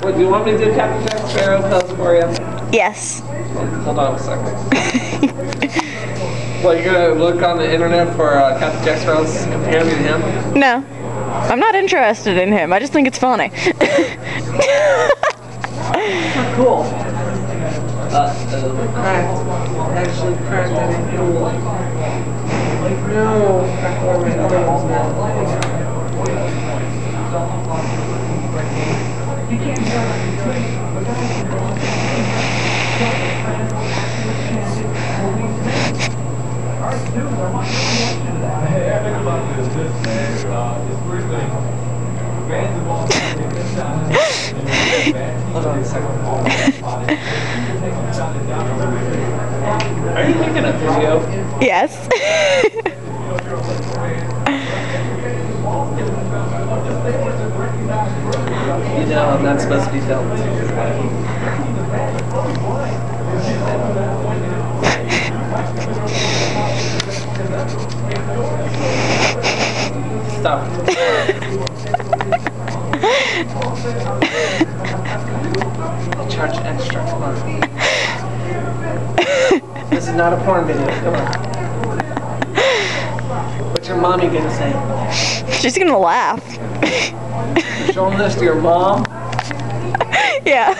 Wait, do you want me to do Captain Jack Sparrow pose for you? Yes. Hold on a second. Well, you're gonna look on the internet for Captain Jack Sparrow's compare me to him? No. I'm not interested in him. I just think it's funny. Cool. Cracked. Actually cracked. I didn't cool. No. Cracked one of my other ones now. Hold on a second. Are you making a video? Yes. You know I'm not supposed to be filmed. Stop. I'll charge extra. Come on. This is not a porn video. Come on. What's your mommy gonna say? She's gonna laugh. You're showing this to your mom? Yeah.